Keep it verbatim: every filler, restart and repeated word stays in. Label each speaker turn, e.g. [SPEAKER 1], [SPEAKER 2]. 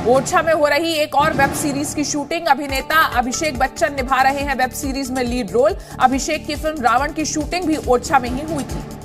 [SPEAKER 1] ओरछा में हो रही एक और वेब सीरीज की शूटिंग। अभिनेता अभिषेक बच्चन निभा रहे हैं वेब सीरीज में लीड रोल। अभिषेक की फिल्म रावण की शूटिंग भी ओरछा में ही हुई थी।